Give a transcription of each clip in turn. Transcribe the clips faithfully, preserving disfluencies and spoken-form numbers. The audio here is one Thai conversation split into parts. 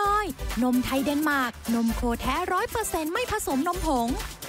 ดยนมไทยเดนมาร์กนมโคแท้ ร้อยเปอร์เซ็นต์ ไม่ผสมนมผง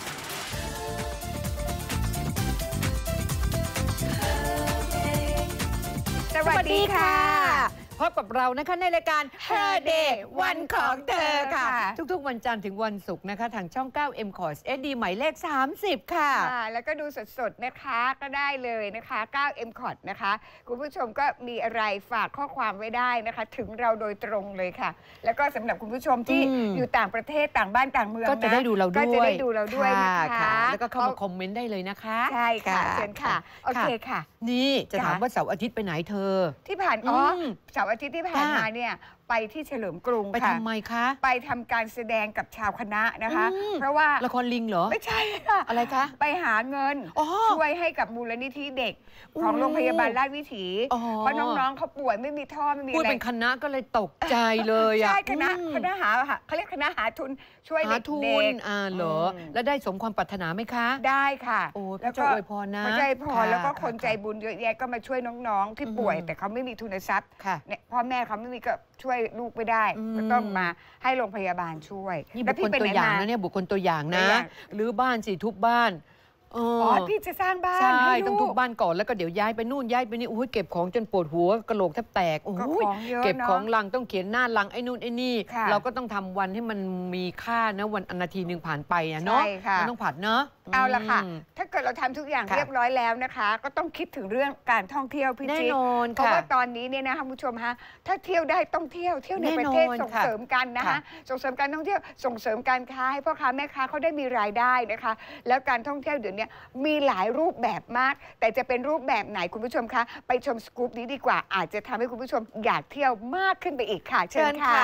สวัสดีค่ะพบกับเรานะคะในรายการ Her Day วันของเธอค่ะทุกๆวันจันทร์ถึงวันศุกร์นะคะทางช่อง เก้า เอ็ม คอร์ส เอช ดี หมายเลขสามสิบค่ะแล้วก็ดูสดๆนะคะก็ได้เลยนะคะ เก้า เอ็ม คอร์ส นะคะคุณผู้ชมก็มีอะไรฝากข้อความไว้ได้นะคะถึงเราโดยตรงเลยค่ะแล้วก็สำหรับคุณผู้ชมที่อยู่ต่างประเทศต่างบ้านต่างเมืองก็จะได้ดูเราด้วยก็จะได้ดูเราด้วยนะคะแล้วก็เข้ามาคอมเมนต์ได้เลยนะคะใช่ค่ะเชิญค่ะโอเคค่ะนี่จะถามว่าเสาร์อาทิตย์ไปไหนเธอที่ผ่านอ๋อเสาร์อาทิตย์ที่ผ่านมาเนี่ยไปที่เฉลิมกรุงค่ะไปทำไมคะไปทำการแสดงกับชาวคณะนะคะเพราะว่าละครลิงเหรอไม่ใช่ค่ะอะไรคะไปหาเงินช่วยให้กับมูลนิธิเด็กของโรงพยาบาลราชวิถีเพราะน้องๆเขาป่วยไม่มีท่อไม่มีอะไรพูดเป็นคณะก็เลยตกใจเลยอ่ะใช่คณะคณะหาเขาเรียกคณะหาทุนช่วยเด็กเด็กอ่าเหรอแล้วได้สมความปรารถนาไหมคะได้ค่ะแล้วก็อวยพรนะอวยพรแล้วก็คนใจบุญเยอะแยะก็มาช่วยน้องๆที่ป่วยแต่เขาไม่มีทุนทรัพย์เนี่ยพ่อแม่เขาไม่มีก็ช่วยลูกไม่ได้ก็ต้องมาให้โรงพยาบาลช่วยนี่บุคคลตัวอย่างนะเนี่ยบุคคลตัวอย่างนะหรือบ้านสิทุบบ้านอ๋อพี่จะสร้างบ้านใช่ต้องทุบบ้านก่อนแล้วก็เดี๋ยวย้ายไปนู่นย้ายไปนี่โอ้ยเก็บของจนปวดหัวกระโหลกแทบแตกโอ้ยเก็บของลังต้องเขียนหน้าลังไอ้นู่นไอ้นี่เราก็ต้องทำวันให้มันมีค่านะวันนาทีหนึ่งผ่านไปนะเนาะมันต้องผัดเนาะเอาละค่ะถ้าเกิดเราทำทุกอย่างเรียบร้อยแล้วนะคะก็ต้องคิดถึงเรื่องการท่องเที่ยวพี่จิ๊กเพราะว่าตอนนี้เนี่ยนะคะคุณผู้ชมฮะถ้าเที่ยวได้ต้องเที่ยวเที่ยวในประเทศส่งเสริมกันนะคะส่งเสริมการท่องเที่ยวส่งเสริมการค้าให้พ่อค้าแม่ค้าเขาได้มีรายได้นะคะแล้วการท่องเที่ยวเดี๋ยวนี้มีหลายรูปแบบมากแต่จะเป็นรูปแบบไหนคุณผู้ชมคะไปชมสกู๊ปนี้ดีกว่าอาจจะทำให้คุณผู้ชมอยากเที่ยวมากขึ้นไปอีกค่ะเชิญค่ะ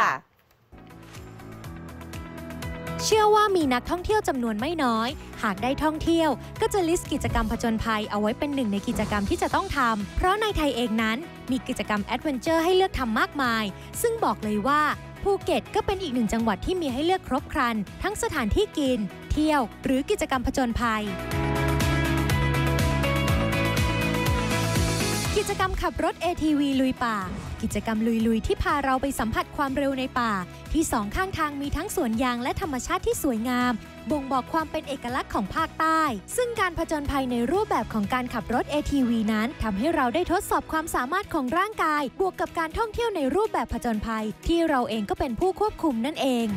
เชื่อว่ามีนักท่องเที่ยวจำนวนไม่น้อยหากได้ท่องเที่ยวก็จะลิสต์กิจกรรมผจญภัยเอาไว้เป็นหนึ่งในกิจกรรมที่จะต้องทำเพราะในไทยเองนั้นมีกิจกรรมแอดเวนเจอร์ให้เลือกทำมากมายซึ่งบอกเลยว่าภูเก็ตก็เป็นอีกหนึ่งจังหวัดที่มีให้เลือกครบครันทั้งสถานที่กินเที่ยวหรือกิจกรรมผจญภัยกิจกรรมขับรถ เอ ที วี ลุยป่ากิจกรรมลุยๆที่พาเราไปสัมผัสความเร็วในป่าที่สองข้างทางมีทั้งสวนยางและธรรมชาติที่สวยงามบ่งบอกความเป็นเอกลักษณ์ของภาคใต้ซึ่งการผจญภัยในรูปแบบของการขับรถ เอ ที วี นั้นทำให้เราได้ทดสอบความสามารถของร่างกายบวกกับการท่องเที่ยวในรูปแบบผจญภัยที่เราเองก็เป็นผู้ควบคุมนั่นเอง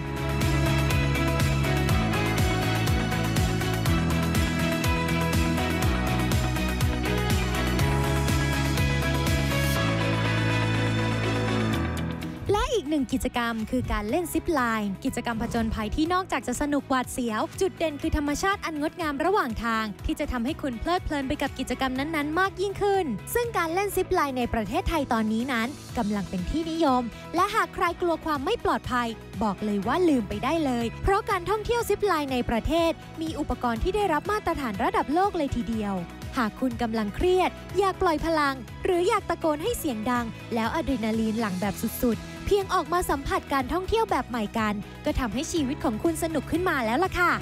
อีกหนึ่งกิจกรรมคือการเล่นซิปไลน์กิจกรรมผจญภัยที่นอกจากจะสนุกหวาดเสียวจุดเด่นคือธรรมชาติอันงดงามระหว่างทางที่จะทำให้คุณเพลิดเพลินไปกับกิจกรรมนั้นๆมากยิ่งขึ้นซึ่งการเล่นซิปไลน์ในประเทศไทยตอนนี้นั้นกำลังเป็นที่นิยมและหากใครกลัวความไม่ปลอดภัยบอกเลยว่าลืมไปได้เลยเพราะการท่องเที่ยวซิปไลน์ในประเทศมีอุปกรณ์ที่ได้รับมาตรฐานระดับโลกเลยทีเดียวหากคุณกำลังเครียดอยากปล่อยพลังหรืออยากตะโกนให้เสียงดังแล้วอะดรีนาลีนหลั่งแบบสุดๆเพียงออกมาสัมผัสการท่องเที่ยวแบบใหม่กันก็ทำให้ชีวิตของคุณสนุกขึ้นมาแล้วล่ะค่ะ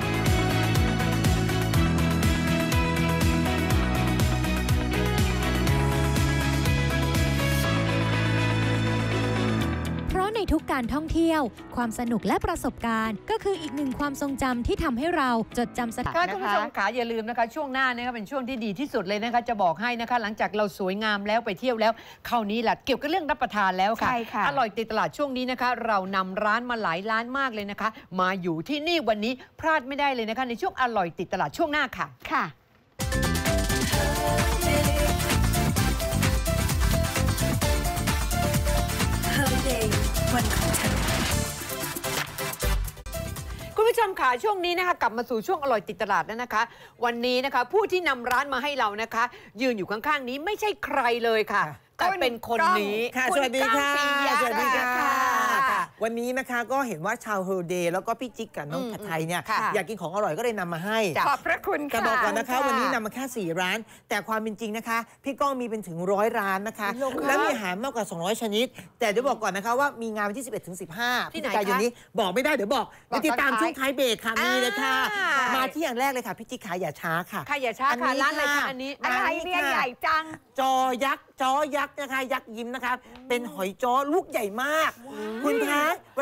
ในทุกการท่องเที่ยวความสนุกและประสบการณ์ก็คืออีกหนึ่งความทรงจำที่ทำให้เราจดจำสถานนะคะท่านผู้ชมขาอย่าลืมนะคะช่วงหน้านะคะเป็นช่วงที่ดีที่สุดเลยนะคะจะบอกให้นะคะหลังจากเราสวยงามแล้วไปเที่ยวแล้วคราวนี้แหละเกี่ยวกับเรื่องรับประทานแล้วค่ะอร่อยติดตลาดช่วงนี้นะคะเรานำร้านมาหลายร้านมากเลยนะคะมาอยู่ที่นี่วันนี้พลาดไม่ได้เลยนะคะในช่วงอร่อยติดตลาดช่วงหน้าค่ะค่ะคุณผู้ชมค่ะช่วงนี้นะคะกลับมาสู่ช่วงอร่อยติดตลาดแล้วนะคะวันนี้นะคะผู้ที่นำร้านมาให้เรานะคะยืนอยู่ข้างๆนี้ไม่ใช่ใครเลยค่ะแต่เป็นคนนี้ค่ะสวัสดีค่ะสวัสดีค่ะวันนี้นะคะก็เห็นว่าชาวเฮอร์เดย์แล้วก็พี่จิ๊กกับน้องผัดไทยเนี่ยอยากกินของอร่อยก็เลยนำมาให้ขอบพระคุณค่ะแต่บอกก่อนนะคะวันนี้นำมาแค่สี่ร้านแต่ความเป็นจริงนะคะพี่ก้องมีเป็นถึงร้อยร้านนะคะแล้วมีอาหารมากกว่าสองร้อยชนิดแต่เดี๋ยวบอกก่อนนะคะว่ามีงานวันที่สิบเอ็ดถึงสิบห้าที่ไหนคะนี้บอกไม่ได้เดี๋ยวบอกติดตามช่วงท้ายเบรกค่ะมีเลยค่ะมาที่อย่างแรกเลยค่ะพี่จิ๊กขายอย่าช้าค่ะค่ะอย่าช้าค่ะร้านอะไรคะอันนี้อะไรเนี่ยใหญ่จังจอยักษ์จอยักษ์นะคะยักษ์ยิ้มนะคะเป็นหอยจ้อลูกใหญ่มากคุณคะเวลา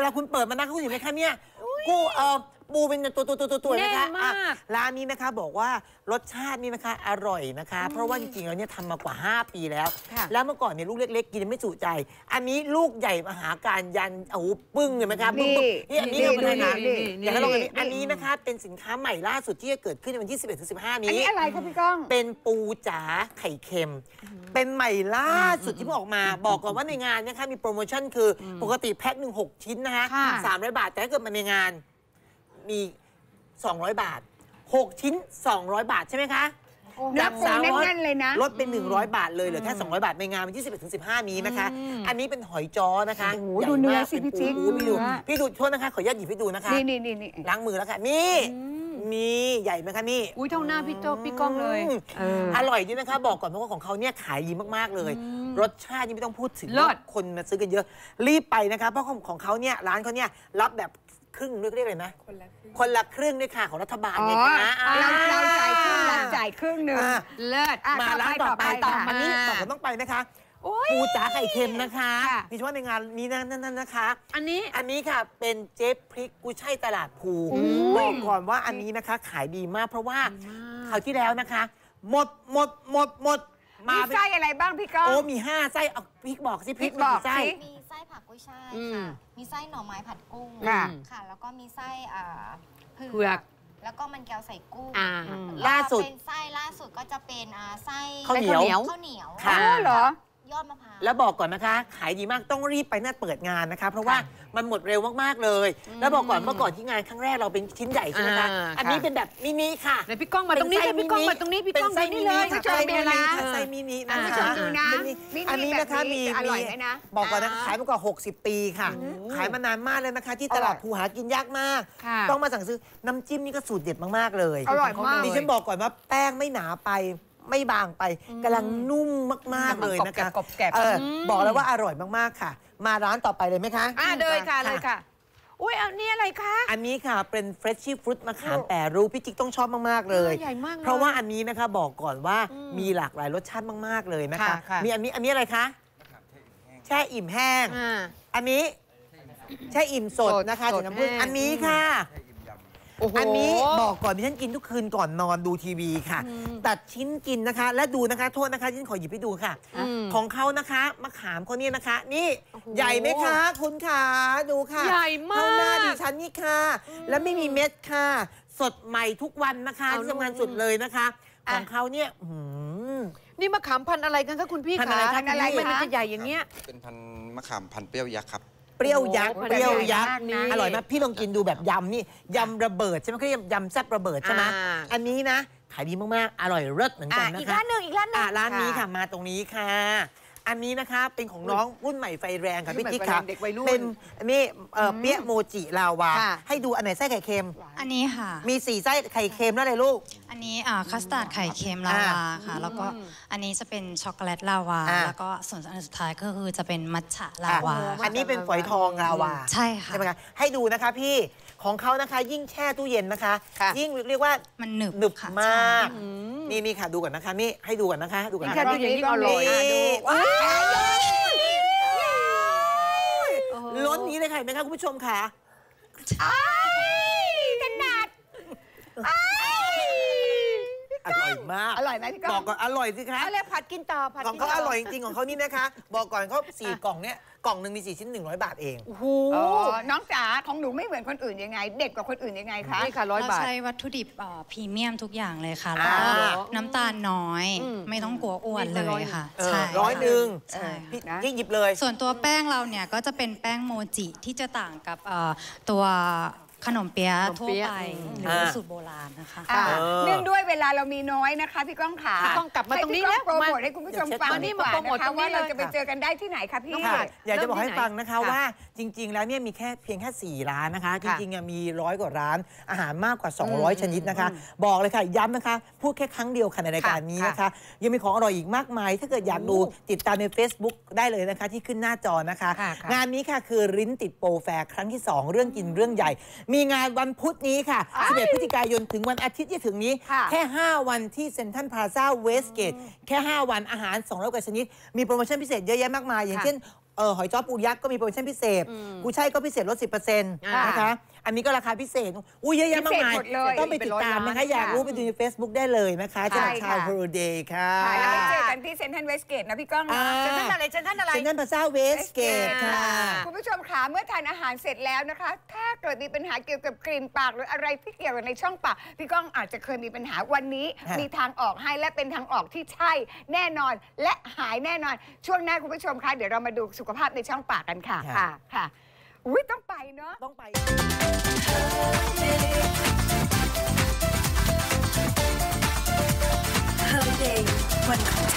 ลาคุณเปิดมานะคุณเห็นไหมคะเนี่ยกูเออปูเป็นตัวตัวตัวตัวตัวนะคะร้านนี้นะคะบอกว่ารสชาตินี่นะคะอร่อยนะคะเพราะว่าจริงๆแล้วเนี่ยทำมากว่าห้าปีแล้วแล้วเมื่อก่อนเนี่ยลูกเล็กๆกินไม่จุใจอันนี้ลูกใหญ่มหาการยันโอ้โหปึ้งเลยไหมคะปึ้งนี่อันนี้เราเป็นนะอย่างนั้นลองอันนี้อันนี้นะคะเป็นสินค้าใหม่ล่าสุดที่จะเกิดขึ้นในวันที่สิบเอ็ดถึงสิบห้านี้อันนี้อะไรคะพี่ก้องเป็นปูจ๋าไข่เค็มเป็นใหม่ล่าสุดที่เพิ่งออกมาบอกก่อนว่าในงานนะคะมีโปรโมชั่นคือปกติแพ็คหนึ่งหกชิ้นนะคะสามร้อยบาทแต่ถ้าเกิดมาในงานมีสองร้อยบาทหกชิ้นสองร้อยบาทใช่ไหมคะจากสามร้อยเลยนะลดเป็นหนึ่งร้อยบาทเลยเหลือแค่สองร้อยบาทในงานวันที่สิบเอ็ดถึงสิบห้านี้นะคะอันนี้เป็นหอยจ้อนะคะดูเนื้อสิพี่จิ๊กพี่ดูพี่ดูโทษนะคะขออนุญาตหยิบให้ดูนะคะนี่นี่นี่ล้างมือแล้วค่ะนี่นี่ใหญ่ไหมคะนี่อุ้ยเท่าหน้าพี่โจพี่ก้องเลยอร่อยด้วยนะคะบอกก่อนเพราะว่าของเขาเนี่ยขายดีมากๆเลยรสชาตินี่ไม่ต้องพูดถึงคนมาซื้อกันเยอะรีบไปนะคะเพราะของเขาเนี่ยร้านเขาเนี่ยรับแบบครึ่งเรียกเลยนะคนละครึ่งคนละครึ่งด้วยค่ะของรัฐบาลเนี่ยนะเราเราจ่ายครึ่งเราจ่ายครึ่งหนึ่งเลิศมาร้านต่อไปต่ออันนี้ต่อต้องไปนะคะปูจ๋าไข่เค็มนะคะมีเฉพาะในงานนี้นั่นนะคะอันนี้อันนี้ค่ะเป็นเจ๊พริกกุ้ยช่ายตลาดภูบอกก่อนว่าอันนี้นะคะขายดีมากเพราะว่าคราวที่แล้วนะคะหมดหมดหมดหมดมีไส้อะไรบ้างพี่ก้องโอ้มีห้าไส้เอาพริกบอกสิพริกบอกไส้มีไส้ผักกุ้ยช่ายค่ะมีไส้หน่อไม้ผัดกุ้งค่ะแล้วก็มีไส้เผือกแล้วก็มันแก้วใส่กุ้งล่าสุดเป็นไส้ล่าสุดก็จะเป็นไส้ข้าวเหนียวข้าวเหนียวค่ะเหรอยอดมะพร้าวแล้วบอกก่อนนะคะขายดีมากต้องรีบไปน่าเปิดงานนะคะเพราะว่ามันหมดเร็วมากๆเลยแล้วบอกก่อนเมื่อก่อนที่งานครั้งแรกเราเป็นชิ้นใหญ่ใช่ไหมคะอันนี้เป็นแบบมินิค่ะเดี๋ยวพี่ก้องมาตรงนี้พี่ก้องมาตรงนี้พี่ก้องไปนี่เลยไส้มินิไส้มินินะคะอันนี้นะคะมีมีบอกก่อนนะคะขายมากว่าหกสิบปีค่ะขายมานานมากเลยนะคะที่ตลาดภูหากินยากมากต้องมาสั่งซื้อน้ำจิ้มนี่ก็สูตรเด็ดมากๆเลยอร่อยมากดิฉันบอกก่อนว่าแป้งไม่หนาไปไม่บางไปกำลังนุ่มมากๆเลยนะคะบอกแล้วว่าอร่อยมากๆค่ะมาร้านต่อไปเลยไหมคะอ่าเลยค่ะเลยค่ะอุ้ยอันนี้อะไรคะอันนี้ค่ะเป็นเฟรชชี่ฟรุตมะขามแปรรูปพี่จิ๊กต้องชอบมากๆเลยใหญ่มากเพราะว่าอันนี้นะคะบอกก่อนว่ามีหลากหลายรสชาติมากๆเลยนะคะมีอันนี้อันนี้อะไรคะแช่อิ่มแห้งอันนี้แช่อิ่มสดนะคะถึงน้ำผึ้งอันนี้ค่ะอันนี้บอกก่อนดิฉันกินทุกคืนก่อนนอนดูทีวีค่ะตัดชิ้นกินนะคะและดูนะคะโทษนะคะดิฉันขอหยิบให้ดูค่ะของเขานะคะมะขามเขาเนี่ยนะคะนี่ใหญ่ไหมคะคุณขาดูค่ะใหญ่มากเท่าหน้าดิฉันนี่ค่ะแล้วไม่มีเม็ดค่ะสดใหม่ทุกวันนะคะที่ทำงานสุดเลยนะคะของเขาเนี่ยนี่มะขามพันธุ์อะไรกันคะคุณพี่คะพันธุ์อะไรมันจะใหญ่อย่างเงี้ยเป็นพันธุ์มะขามพันธุ์เปรี้ยวยักษ์ครับเปรี้ยวยักษ์เปรี้ยวยักษ์อร่อยมากพี่ลองกินดูแบบยำนี่ยำระเบิดใช่ไหมเขาเรียกยำแซ่บระเบิดใช่ไหมอันนี้นะขายดีมากๆอร่อยเลิศเหมือนกันนะคะอีกร้านหนึ่งอีกร้านหนึ่งร้านนี้ค่ะมาตรงนี้ค่ะอันนี้นะคะเป็นของน้องรุ่นใหม่ไฟแรงค่ะพี่จิ๊กค่ะเป็นนี่เปี๊ยะโมจิลาวาให้ดูอันไหนไส้ไข่เค็มอันนี้ค่ะมีสี่ไส้ไข่เค็มแล้วเลยลูกอันนี้คัสตาร์ดไข่เค็มลาวาค่ะแล้วก็อันนี้จะเป็นช็อกโกแลตลาวาแล้วก็ส่วนอันสุดท้ายก็คือจะเป็นมัทฉะลาวาอันนี้เป็นฝอยทองลาวาใช่ค่ะใช่ไหมคะให้ดูนะคะพี่ของเขานะคะยิ่งแช่ตู้เย็นนะคะยิ่งเรียกว่ามันหนึบหนึบมากนี่นี่ค่ะดูก่อนนะคะนี่ให้ดูก่อนนะคะดูก่อนนะคะดูอย่างนี้อร่อยดูล้นนี้เลยค่ะไหมคะคุณผู้ชมค่ะขนาดอร่อยมากอร่อยไหมพี่ก้องบอกก่อนอร่อยสิคะเอาเลยผัดกินต่อผัดของเขาอร่อยจริงๆของเขานี่นะคะบอกก่อนเขาสี่กล่องเนี้ยกล่องหนึ่งมีสี่ชิ้นหนึ่งร้อยบาทเองโอ้โหน้องจ๋าของหนูไม่เหมือนคนอื่นยังไงเด็ดกว่าคนอื่นยังไงคะนี่ค่ะร้อยบาทเราใช้วัตถุดิบพรีเมียมทุกอย่างเลยค่ะแล้วก็น้ำตาลน้อยไม่ต้องกลัวอ้วนเลยค่ะใช่ร้อยหนึ่งใช่พี่หยิบเลยส่วนตัวแป้งเราเนี่ยก็จะเป็นแป้งโมจิที่จะต่างกับตัวขนมเปี๊ยะทั่วไปหรือสูตรโบราณนะคะเนื่องด้วยเวลาเรามีน้อยนะคะพี่ก้องขาต้องกลับมาตรงนี้แล้วโปรโมทให้คุณผู้ชมฟังดีกว่านะคะว่าเราจะไปเจอกันได้ที่ไหนคะพี่อยากจะบอกให้ฟังนะคะว่าจริงๆแล้วเนี่ยมีแค่เพียงแค่สี่ร้านนะคะจริงๆมีร้อยกว่าร้านอาหารมากกว่าสองร้อยชนิดนะคะบอกเลยค่ะย้ำนะคะพูดแค่ครั้งเดียวค่ะในรายการนี้นะคะยังมีของอร่อยอีกมากมายถ้าเกิดอยากดูติดตามใน Facebook ได้เลยนะคะที่ขึ้นหน้าจอนะคะงานนี้ค่ะคือริ้นติดโปรแฟร์ครั้งที่สองเรื่องกินเรื่องใหญ่มีงานวันพุธนี้ค่ะสิบเอ็ดพฤศจิกายนถึงวันอาทิตย์ที่ถึงนี้แค่ห้าวันที่เซ็นทรัลพลาซ่าเวสเกตแค่ห้าวันอาหารสองร้อยกว่าชนิดมีโปรโมชั่นพิเศษเยอะแยะมากมายอย่างเช่นเออหอยจ้อปูยักษ์ก็มีโปรโมชั่นพิเศษกูใช่ก็พิเศษลด สิบเปอร์เซ็นต์ นะคะอันนี้ก็ราคาพิเศษอุ้ยเยอะแยะมากมายต้องไปติดตามนะคะอยากรู้ไปดูใน Facebook ได้เลยนะคะจากชาวโฮโลเดย์ค่ะแล้วไปเจอกันที่เซ็นทรัลเวสเกตนะพี่ก้องนะเซ็นทรัลอะไรเซ็นทรัลอะไรเซ็นทรัลพลาซ่าเวสเกตค่ะคุณผู้ชมขาเมื่อทานอาหารเสร็จแล้วนะคะถ้าเกิดมีปัญหาเกี่ยวกับกลิ่นปากหรืออะไรที่เกี่ยวกับในช่องปากพี่ก้องอาจจะเคยมีปัญหาวันนี้มีทางออกให้และเป็นทางออกที่ใช่แน่นอนและหายแน่นอนช่วงหน้าคุณผู้ชมคะเดี๋ยวเรามาดูสุขภาพในช่องปากกันค่ะค่ะค่ะอุ้ยต้องไปเนาะต้องไป Her Day วันของเธอ